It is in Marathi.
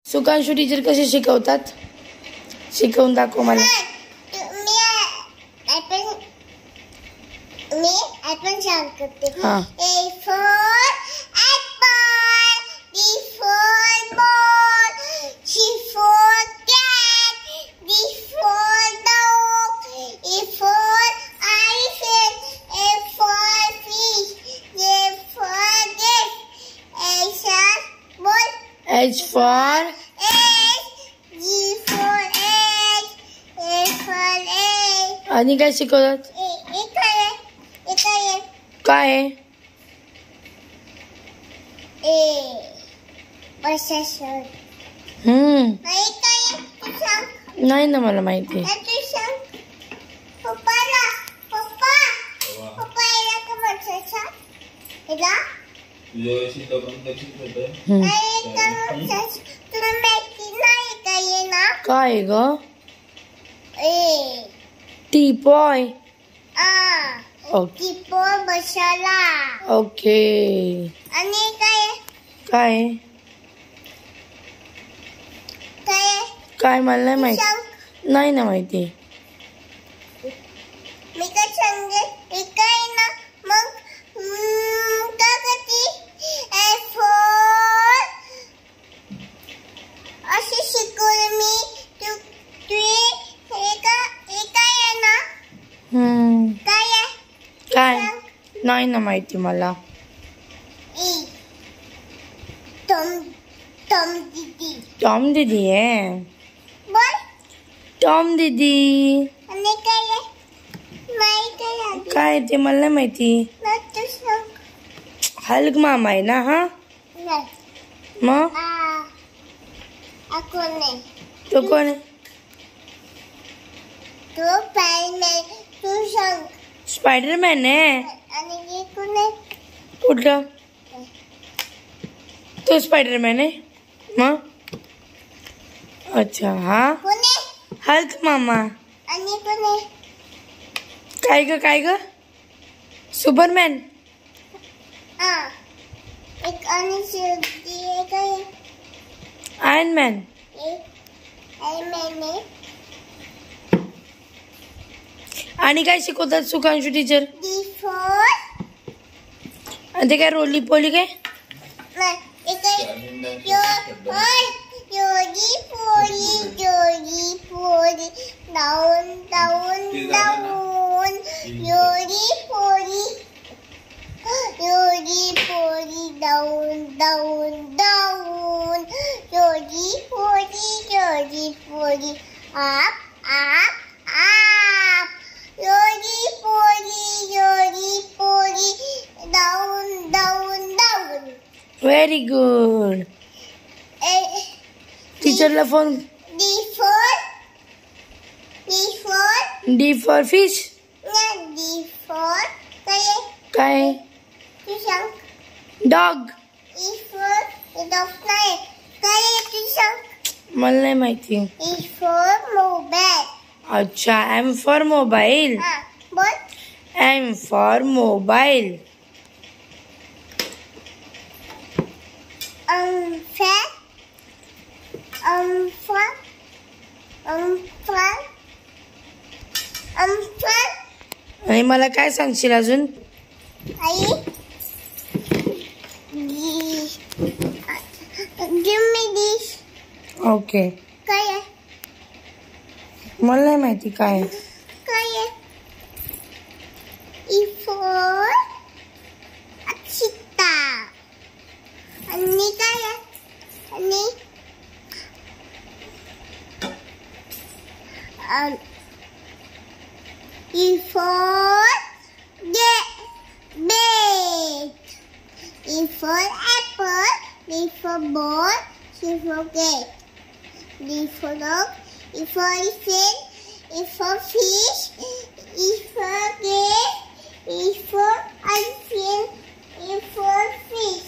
सुकांशू टीचर कसे शिकवतात? शिकवून दाखव मला. मी आपण सांगते. हां. A for apple, B for ball, C for cat, D for dog, E for elephant, F for fish, G for cat, H for ball, H for G for egg, A for egg. आणि काय शिकवतात? काय आहे? नाही ना मला माहिती. काय ग? टीपॉय. ओके. ओके. आणि काय काय काय मला नाही माहिती. नाही ना माहिती. मी काय सांगे काय ना मग का कधी फोर असे शिकवलं मी. तू हे काय आहे ना? काय आहे? काय नाही ना माहिती मला. टॉम दीदी आहे. बोल. टॉम दीदी. आणि काय आहे? माहिती काय ते मला नाही माहिती. हल्क मामा आहे ना? हा मग तो कोण आहे? तो स्पायडरमॅन. तू सांग. स्पायडरमॅन आहे. आणि कोण आहे? कुठलं? तो स्पायडरमॅन आहे मग. अच्छा. हा हल्क मामा. आणि कोण आहे? काय ग सुपरमॅन. एक आणि काय? Iron Man. आणि काय शिकवतात सुकांशू टीचर? आणि ते काय रोली पोली काय? Very good. टीचरला फोन. D for fish. काय? डॉग. मला नाही माहिती. अच्छा. M for mobile. M for mobile. आणि मला काय सांगशील अजून? ओके. काय आहे? मला नाही माहिती काय. काय आहे? E for Akshita. आणि काय आहे? आणि E for bed. E for apple. B for ball. C for cat. D for dog. E for elephant. E for fish. E for cat. E for elephant. E for fish.